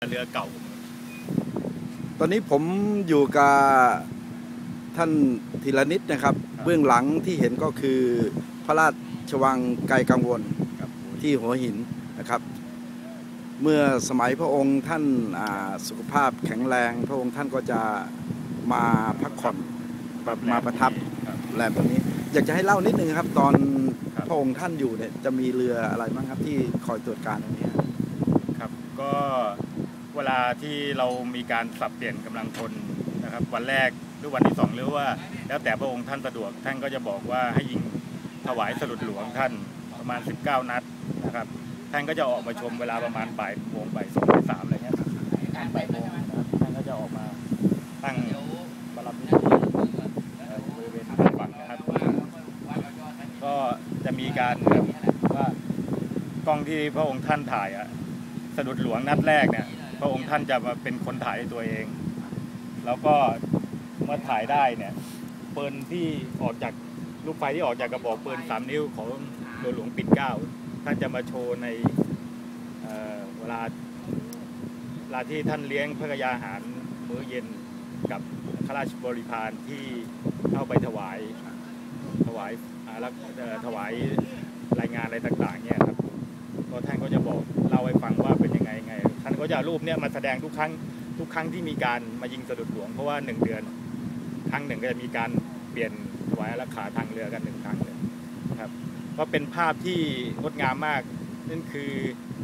เรือเก่าตอนนี้ผมอยู่กับท่านธีรนิตนะครับเบื้องหลังที่เห็นก็คือพระราชวังไกลกังวลที่หัวหินนะครับเมื่อสมัยพระองค์ท่านสุขภาพแข็งแรงพระองค์ท่านก็จะมาพักผ่อนมาประทับแรมตรงนี้อยากจะให้เล่านิดนึงครับตอนพระองค์ท่านอยู่เนี่ยจะมีเรืออะไรบ้างครับที่คอยตรวจการตรงนี้ครับก็เวลาที่เรามีการสับเปลี่ยนกำลังพลนะครับวันแรกหรือวันที่2หรือว่าแล้วแต่พระองค์ท่านสะดวกท่านก็จะบอกว่าให้ยิงถวายสลุดหลวงท่านประมาณ19นัดนะครับท่านก็จะออกมาชมเวลาประมาณบ่ายโมงบ่าย2บ่าย3อะไรเงี้ยบ่ายโมงนะครับท่านก็จะออกมาตั้งบารมีบริเวณฝั่งนะครับก็จะมีการว่ากล้องที่พระองค์ท่านถ่ายสลุดหลวงนัดแรกเนี่ยพระองค์ท่านจะมาเป็นคนถ่ายตัวเองแล้วก็เมื่อถ่ายได้เนี่ยปืนที่ออกจากลูกไฟที่ออกจากกระบอกปืน3 นิ้วของเรือหลวงปิ่นเกล้าท่านจะมาโชว์ในเวลาที่ท่านเลี้ยงพระกยาหารมื้อเย็นกับข้าราชบริพารที่เข้าไปถวายรายงานอะไรต่างๆเนี่ยครับก็ท่านก็จะบอกเล่าให้ฟังว่าเป็นยังไงท่านก็จะรูปเนี่ยมาแสดงทุกครั้งที่มีการมายิงสลุดหลวงเพราะว่า1 เดือนครั้งหนึ่งก็จะมีการเปลี่ยนถวายอารักขาทางเรือกัน1 ครั้งเลยครับก็เป็นภาพที่งดงามมากนั่นคือ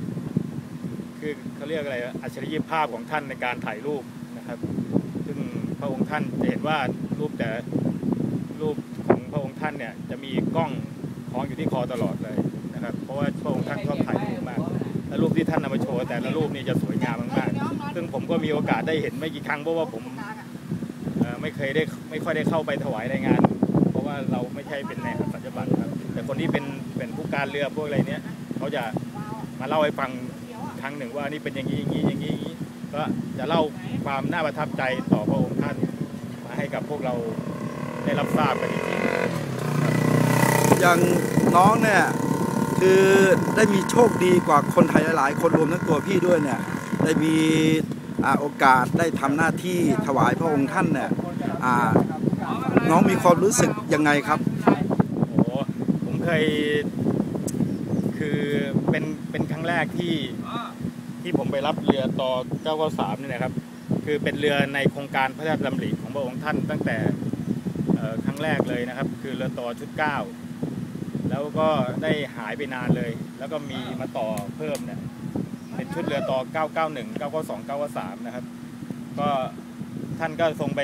เขาเรียกอะไรอัจฉริยภาพของท่านในการถ่ายรูปนะครับซึ่งพระองค์ท่านจะเห็นว่ารูปของพระองค์ท่านเนี่ยจะมีกล้องคล้องอยู่ที่คอตลอดเลยนะครับเพราะว่าพระองค์ท่านชอบถ่ายรูปมากและรูปที่ท่านนำมาโชว์แต่ละรูปนี่จะสวยงามมากๆซึ่งผมก็มีโอกาสได้เห็นไม่กี่ครั้งเพราะว่าผมไม่ค่อยได้เข้าไปถวายรายงานเพราะว่าเราไม่ใช่เป็นในสัญญบัตรครับแต่คนที่เป็นผู้การเรือพวกอะไรเนี้ยเขาจะมาเล่าให้ฟังครั้งหนึ่งว่านี่เป็นอย่างนี้ก็จะเล่าความน่าประทับใจต่อพระองค์ท่านมาให้กับพวกเราได้รับทราบกันจริงๆอย่างน้องเนี่ยคือได้มีโชคดีกว่าคนไทยหลายๆคนรวมทั้งตัวพี่ด้วยเนี่ยได้มีโอกาสได้ทำหน้าที่ถวายพระองค์ท่านเนี่ยน้องมีความรู้สึกยังไงครับโอ้ผมเคยคือเป็นครั้งแรกที่ผมไปรับเรือต่อ993เนี่ยนะครับคือเป็นเรือในโครงการพระราชดำริของพระองค์ท่านตั้งแต่ครั้งแรกเลยนะครับคือเรือต่อชุด9แล้วก็ได้หายไปนานเลยแล้วก็มีมาต่อเพิ่มเนี่ยเป็นชุดเรือต่อ991 992 993นะครับก็ท่านก็ทรงไป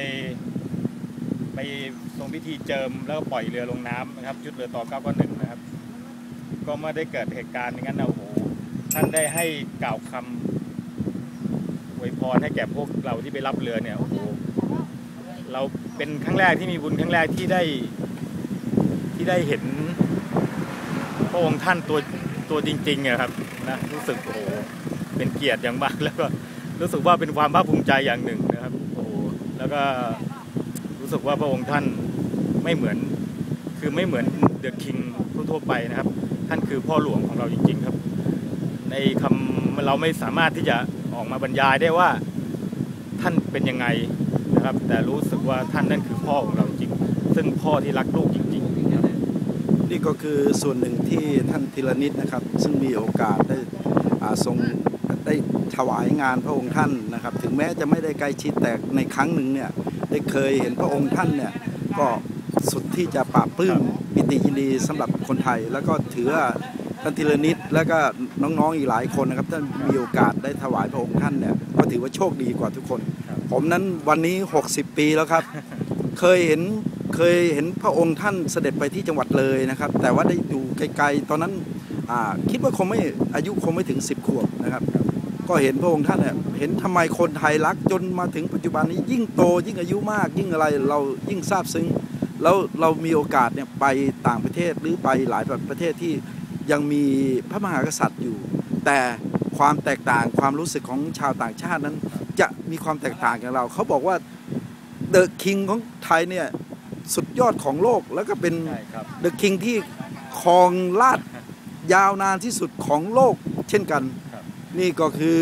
ทรงพิธีเจิมแล้วก็ปล่อยเรือลงน้ำนะครับชุดเรือต่อ991นะครับก็ไม่ได้เกิดเหตุการณ์อย่างนั้นนะโอ้โหท่านได้ให้กล่าวคำอวยพรให้แก่พวกเราที่ไปรับเรือเนี่ยโอ้โหเราเป็นครั้งแรกที่มีบุญครั้งแรกที่ได้เห็นพระองค์ท่านตัวจริงๆครับนะรู้สึกโอ้โหเป็นเกียรติอย่างมากแล้วก็รู้สึกว่าเป็นความภาคภูมิใจอย่างหนึ่งนะครับโอ้แล้วก็รู้สึกว่าพระองค์ท่านไม่เหมือนเดอะคิงทั่วไปนะครับท่านคือพ่อหลวงของเราจริงๆครับในคำเราไม่สามารถที่จะออกมาบรรยายได้ว่าท่านเป็นยังไงนะครับแต่รู้สึกว่าท่านนั่นคือพ่อของเราจริงซึ่งพ่อที่รักลูกจริงๆครับนี่ก็คือส่วนหนึ่งที่ท่านธีรนิตนะครับซึ่งมีโอกาสได้ทรงได้ถวายงานพระองค์ท่านนะครับถึงแม้จะไม่ได้ใกล้ชิดแต่ในครั้งหนึ่งเนี่ยได้เคยเห็นพระองค์ท่านเนี่ยก็สุดที่จะปราบปลื้มปิติยินดีสำหรับคนไทยแล้วก็ถือว่าท่านธีรนิตแล้วก็น้องๆอีกหลายคนนะครับท่านมีโอกาสได้ถวายพระองค์ท่านเนี่ยก็ถือว่าโชคดีกว่าทุกคนผมนั้นวันนี้60 ปีแล้วครับเคยเห็นพระองค์ท่านเสด็จไปที่จังหวัดเลยนะครับแต่ว่าได้ดูไกลๆตอนนั้นคิดว่าอายุคงไม่ถึง10 ขวบนะครับก็เห็นพระองค์ท่านเนี่ยเห็นทำไมคนไทยรักจนมาถึงปัจจุบันนี้ยิ่งโตยิ่งอายุมากยิ่งอะไรเรายิ่งซาบซึ้งแล้วเรามีโอกาสเนี่ยไปต่างประเทศหรือไปหลายประเทศที่ยังมีพระมหากษัตริย์อยู่แต่ความแตกต่างความรู้สึกของชาวต่างชาตินั้นจะมีความแตกต่างกับเราเขาบอกว่าเดอะคิงของไทยเนี่ยสุดยอดของโลกแล้วก็เป็นเดอะคิงที่ครองราชยาวนานที่สุดของโลกเช่นกันนี่ก็คือ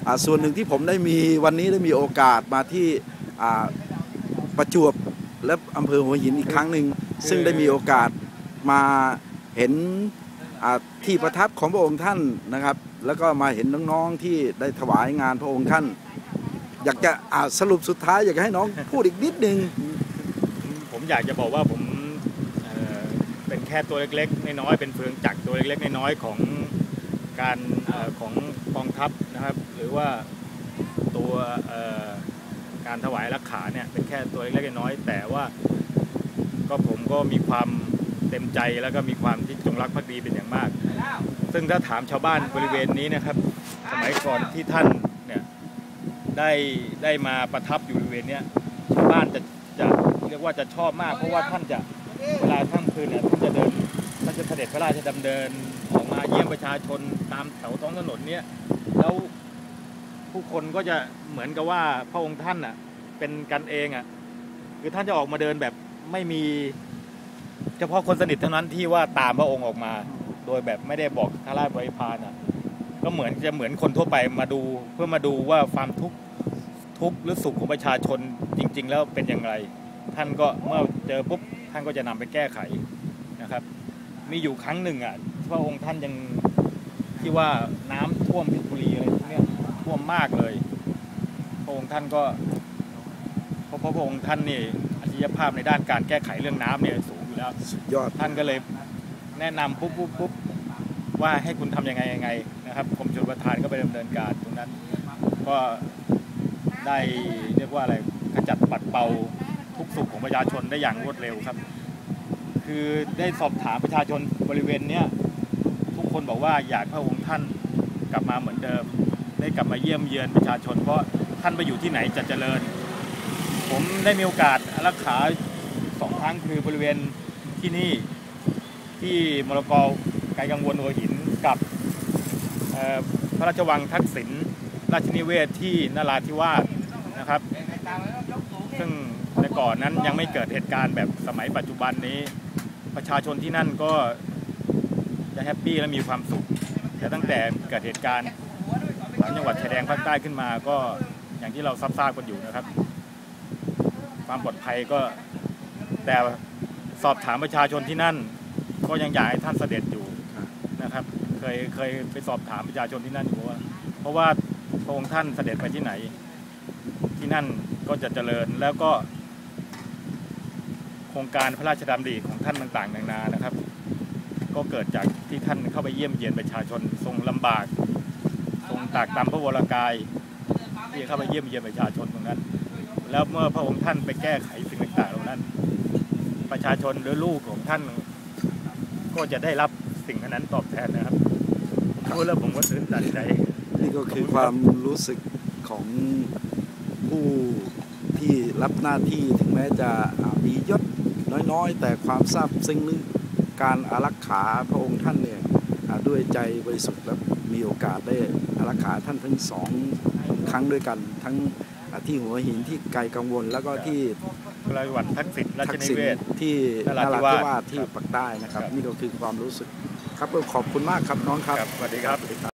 ส่วนหนึ่งที่ผมได้มีวันนี้ได้มีโอกาสมาที่ประจวบและอำเภอหัวหินอีกครั้งหนึ่งซึ่งได้มีโอกาสมาเห็นที่ประทับของพระองค์ท่านนะครับแล้วก็มาเห็นน้องๆที่ได้ถวายงานพระองค์ท่านอยากจะสรุปสุดท้ายอยากให้น้องพูดอีกนิดนึงผมอยากจะบอกว่าผมเป็นแค่ตัวเล็กๆน้อยๆเป็นเฟืองจักรตัวเล็กๆน้อยๆของการของกองทัพนะครับหรือว่าตัวการถวายรักขาเนี่ยเป็นแค่ตัวเล็กๆน้อยๆแต่ว่าก็ผมก็มีความเต็มใจแล้วก็มีความที่จงรักภักดีเป็นอย่างมากซึ่งถ้าถามชาวบ้านบริเวณนี้นะครับสมัยก่อนที่ท่านเนี่ยได้มาประทับอยู่บริเวณนี้ชาวบ้านจะเรียกว่าจะชอบมากเพราะว่าท่านจะเวลาค่ำคืนเนี่ยท่านจะเสด็จพระราชดำเนินออกมาเยี่ยมประชาชนตามแถวท้องถนนเนี่ยแล้วผู้คนก็จะเหมือนกับว่าพระองค์ท่านอ่ะเป็นกันเองอ่ะคือท่านจะออกมาเดินแบบไม่มีเฉพาะคนสนิทเท่านั้นที่ว่าตามพระองค์ออกมาโดยแบบไม่ได้บอกข้าราชบริพารอ่ะก็เหมือนคนทั่วไปมาดูเพื่อมาดูว่าความทุกข์หรือสุขของประชาชนจริงๆแล้วเป็นอย่างไรท่านก็เมื่อเจอปุ๊บท่านก็จะนำไปแก้ไขนะครับมีอยู่ครั้งหนึ่งอ่ะพระองค์ท่านยังที่ว่าน้ำท่วมเพชรบุรีอะไรพวกนี้ท่วมมากเลยพระองค์ท่านก็เพราะพระองค์ท่านนี่อัจฉริยภาพในด้านการแก้ไขเรื่องน้ำเนี่ยสูงอยู่แล้วสุดยอดท่านก็เลยแนะนำปุ๊บว่าให้คุณทำยังไงนะครับกรมชลประทานก็ไปดำเนินการตรงนั้นก็ได้เรียกว่าอะไรขจัดปัดเป่าทุกสุขของประชาชนได้อย่างรวดเร็วครับคือได้สอบถามประชาชนบริเวณนี้ทุกคนบอกว่าอยากพระองค์ท่านกลับมาเหมือนเดิมได้กลับมาเยี่ยมเยือนประชาชนเพราะท่านไปอยู่ที่ไหนจะเจริญผมได้มีโอกาสรักษา2 ครั้งคือบริเวณที่นี่ที่มรกไกลกังวลหัวหินกับพระราชวังทักษิณราชนิเวศที่นราธิวาสนะครับซึ่งแต่ก่อนนั้นยังไม่เกิดเหตุการณ์แบบสมัยปัจจุบันนี้ประชาชนที่นั่นก็จะแฮปปี้และมีความสุขแต่ตั้งแต่เกิดเหตุการณ์3 จังหวัดชายแดนภาคใต้ขึ้นมาก็อย่างที่เราทราบกันอยู่นะครับความปลอดภัยก็แต่สอบถามประชาชนที่นั่นก็ยังอยากให้ท่านเสด็จอยู่นะครับเคยไปสอบถามประชาชนที่นั่นอยู่ว่าเพราะว่าพระองค์ท่านเสด็จไปที่ไหนที่นั่นก็จะเจริญแล้วก็โครงการพระราชดำริของท่านต่างๆนานานะครับก็เกิดจากที่ท่านเข้าไปเยี่ยมเยียนประชาชนทรงลำบากทรงตากตำพระวรกายที่เข้าไปเยี่ยมเยียนประชาชนตรงนั้นแล้วเมื่อพระองค์ท่านไปแก้ไขสิ่งต่างๆเหล่านั้นประชาชนหรือลูกของท่านก็จะได้รับสิ่งนั้นตอบแทนนะครับพูดแล้วผมก็ตื่นตันใจนี่ก็คือความรู้สึกของผู้ที่รับหน้าที่ถึงแม้จะมียศน้อยๆแต่ความซาบซึ้งนึกการอารักขาพระองค์ท่านเนี่ยด้วยใจบริสุทธิ์และมีโอกาสได้อารักขาท่านทั้ง2 ครั้งด้วยกันทั้งที่หัวหินที่ไกลกังวลแล้วก็ที่พระราชวังทักษิณราชนิเวศที่นราธิวาสที่ภาคใต้นะครับนี่ก็คือความรู้สึกครับขอบคุณมากครับน้องครับสวัสดีครับ